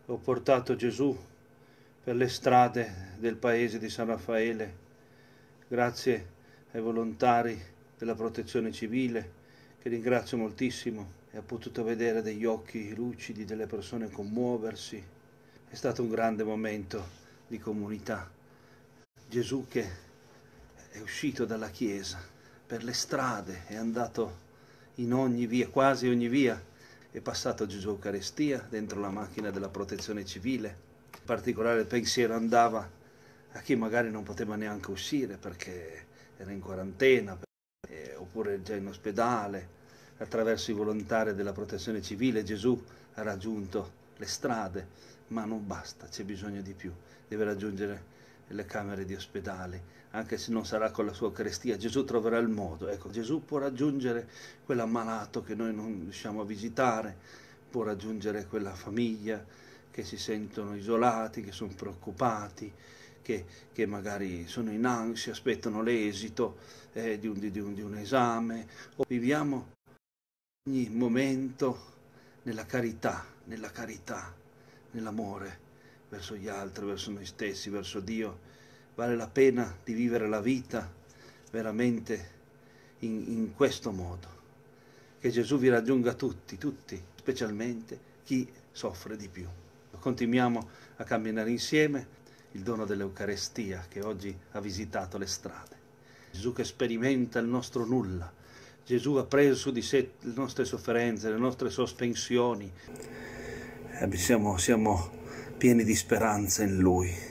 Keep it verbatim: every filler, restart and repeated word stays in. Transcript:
Ho portato Gesù per le strade del paese di San Raffaele, grazie ai volontari della Protezione Civile, che ringrazio moltissimo, e ho potuto vedere degli occhi lucidi delle persone commuoversi. È stato un grande momento di comunità. Gesù che è uscito dalla chiesa per le strade, è andato in ogni via, quasi ogni via, è passato Gesù Eucaristia dentro la macchina della Protezione Civile. In particolare il pensiero andava a chi magari non poteva neanche uscire perché era in quarantena, eh, oppure già in ospedale. Attraverso i volontari della Protezione Civile Gesù ha raggiunto le strade, ma non basta, c'è bisogno di più, deve raggiungere le camere di ospedale, anche se non sarà con la sua Eucaristia, Gesù troverà il modo. Ecco, Gesù può raggiungere quell'ammalato che noi non riusciamo a visitare, può raggiungere quella famiglia che si sentono isolati, che sono preoccupati, che, che magari sono in ansia, aspettano l'esito eh, di, un, di, un, di un esame. O viviamo ogni momento nella carità, nella carità, nell'amore verso gli altri, verso noi stessi, verso Dio. Vale la pena di vivere la vita veramente in, in questo modo. Che Gesù vi raggiunga tutti, tutti, specialmente chi soffre di più. Continuiamo a camminare insieme il dono dell'Eucaristia che oggi ha visitato le strade. Gesù che sperimenta il nostro nulla. Gesù ha preso su di sé le nostre sofferenze, le nostre sospensioni. Siamo, siamo pieni di speranza in Lui.